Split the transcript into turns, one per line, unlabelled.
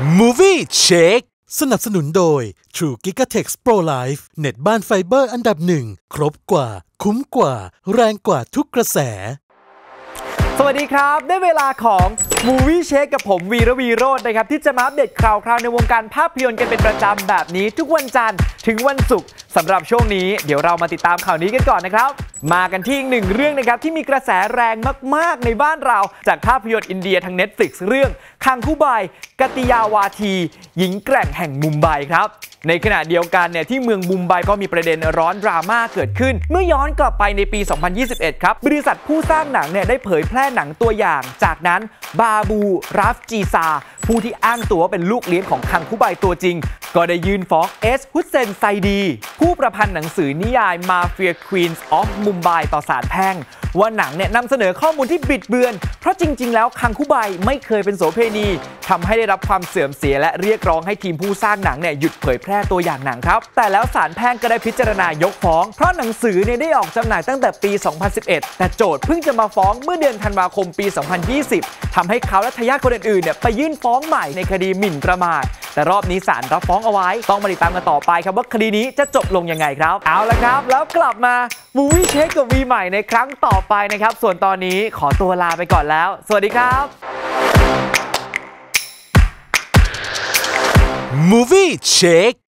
Movie Check สนับสนุนโดย True Gigatex Pro Life เน็ตบ้านไฟเบอร์อันดับหนึ่งครบกว่าคุ้มกว่าแรงกว่าทุกกระแส
สวัสดีครับได้เวลาของ Movie Check กับผมวีระวีโรจน์นะครับที่จะมาอัปเดตข่าวในวงการภาพยนตร์กันเป็นประจำแบบนี้ทุกวันจันทร์ถึงวันศุกร์สำหรับช่วงนี้เดี๋ยวเรามาติดตามข่าวนี้กันก่อนนะครับมากันที่อีกหนึ่งเรื่องนะครับที่มีกระแสแรงมากๆในบ้านเราจากภาพยนตร์อินเดียทาง Netflix เรื่องคังคูไบกติยาวาทีหญิงแกร่งแห่งมุมไบครับในขณะเดียวกันเนี่ยที่เมืองมุมไบก็มีประเด็นร้อนดราม่าเกิดขึ้นเมื่อย้อนกลับไปในปี 2021 ครับบริษัทผู้สร้างหนังเนี่ยได้เผยแพร่หนังตัวอย่างจากนั้นบาบูราฟจีซาผู้ที่อ้างตัวเป็นลูกเลี้ยงของคังคูไบตัวจริงก็ได้ยื่นฟ้องเอสฮุสเซนไซดีผู้ประพันธ์หนังสือนิยาย Mafia Queens of Mumbai ต่อศาลแพ่งว่าหนังเนี่ยนำเสนอข้อมูลที่บิดเบือนเพราะจริงๆแล้วคังคูไบไม่เคยเป็นโสเภณีทำให้ได้รับความเสื่อมเสียและเรียกร้องให้ทีมผู้สร้างหนังเนี่ยหยุดเผยแพร่ตัวอย่างหนังครับแต่แล้วศาลแพ่งก็ได้พิจารณายกฟ้องเพราะหนังสือเนี่ยได้ออกจำหน่ายตั้งแต่ปี 2011 แต่โจทก์เพิ่งจะมาฟ้องเมื่อเดือนธันวาคมปี 2020 ทำให้เขาและทายาทคนอื่นๆเนี่ยไปยื่นฟ้องใหม่ในคดีหมิ่นประมาทแต่รอบนี้ศาลรับฟ้องเอาไว้ต้องมาติดตามกันต่อไปครับว่าคดีนี้จะจบลงยังไงครับเอาละครับแล้วกลับมา Movie Check กับวีใหม่ในครั้งต่อไปนะครับส่วนตอนนี้ขอตัวลาไปก่อนแล้วสวัสดีครับ
Movie Check